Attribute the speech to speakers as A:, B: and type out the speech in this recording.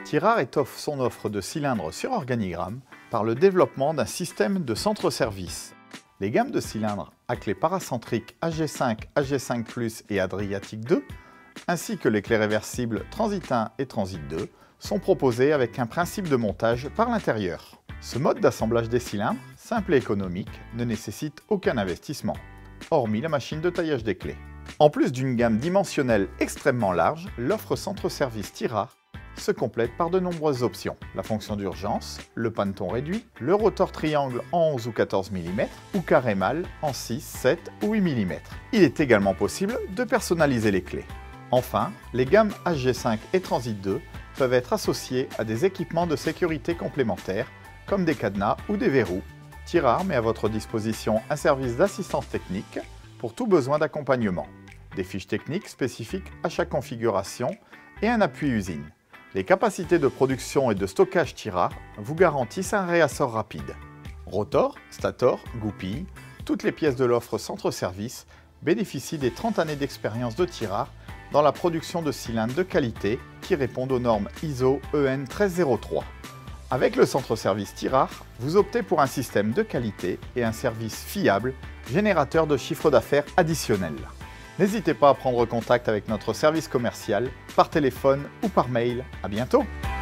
A: Tirard étoffe son offre de cylindres sur organigramme par le développement d'un système de centre-service. Les gammes de cylindres à clé paracentrique AG5, AG5+, et Adriatic 2, ainsi que les clés réversibles Transit 1 et Transit 2, sont proposées avec un principe de montage par l'intérieur. Ce mode d'assemblage des cylindres, simple et économique, ne nécessite aucun investissement, hormis la machine de taillage des clés. En plus d'une gamme dimensionnelle extrêmement large, l'offre centre-service Tirard se complète par de nombreuses options. La fonction d'urgence, le panneton réduit, le rotor triangle en 11 ou 14 mm ou carré mâle en 6, 7 ou 8 mm. Il est également possible de personnaliser les clés. Enfin, les gammes AG5 et Transit 2 peuvent être associées à des équipements de sécurité complémentaires comme des cadenas ou des verrous. Tirard met à votre disposition un service d'assistance technique pour tout besoin d'accompagnement, des fiches techniques spécifiques à chaque configuration et un appui usine. Les capacités de production et de stockage Tirard vous garantissent un réassort rapide. Rotor, stator, goupille, toutes les pièces de l'offre centre-service bénéficient des 30 années d'expérience de Tirard dans la production de cylindres de qualité qui répondent aux normes ISO EN 1303. Avec le centre-service Tirard, vous optez pour un système de qualité et un service fiable, générateur de chiffre d'affaires additionnel. N'hésitez pas à prendre contact avec notre service commercial, par téléphone ou par mail. À bientôt!